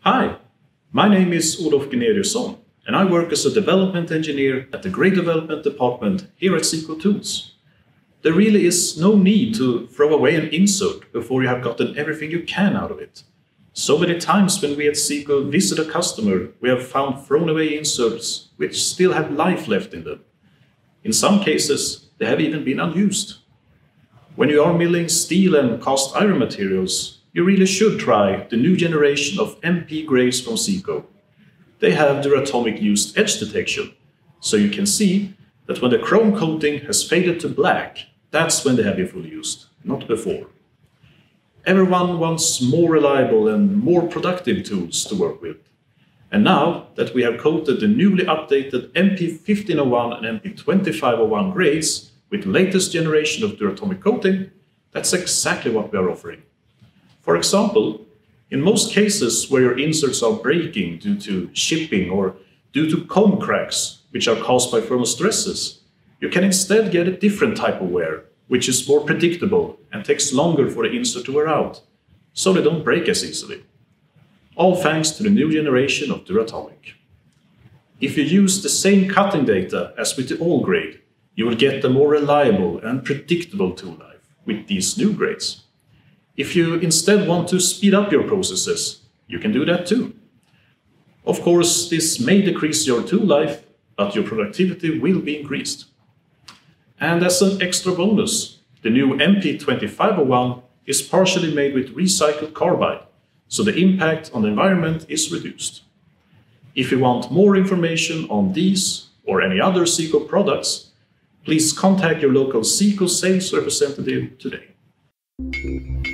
Hi, my name is Olof Gunneriusson, and I work as a development engineer at the Grade Development Department here at Seco Tools. There really is no need to throw away an insert before you have gotten everything you can out of it. So many times when we at Seco visit a customer, we have found thrown away inserts which still have life left in them. In some cases, they have even been unused. When you are milling steel and cast iron materials, you really should try the new generation of MP Grades from Seco. They have Duratomic used edge detection, so you can see that when the chrome coating has faded to black, that's when they have been fully used, not before. Everyone wants more reliable and more productive tools to work with. And now that we have coated the newly updated MP 1501 and MP 2501 grades with the latest generation of Duratomic coating, that's exactly what we are offering. For example, in most cases where your inserts are breaking due to shipping or due to comb cracks, which are caused by thermal stresses, you can instead get a different type of wear, which is more predictable and takes longer for the insert to wear out, so they don't break as easily. All thanks to the new generation of Duratomic. If you use the same cutting data as with the old grade, you will get a more reliable and predictable tool life with these new grades. If you instead want to speed up your processes, you can do that too. Of course, this may decrease your tool life, but your productivity will be increased. And as an extra bonus, the new MP 2501 is partially made with recycled carbide, so the impact on the environment is reduced. If you want more information on these or any other Seco products, please contact your local Seco sales representative today.